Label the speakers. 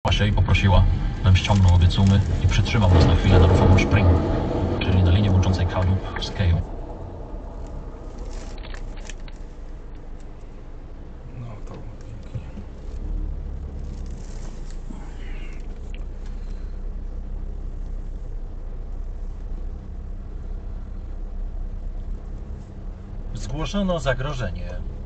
Speaker 1: się i poprosiła, bym ściągnął obie cumy i przytrzymał nas na chwilę na ruchomą spring, czyli na linię łączącej Kalup z Keju.
Speaker 2: No to pięknie.
Speaker 3: Zgłoszono zagrożenie.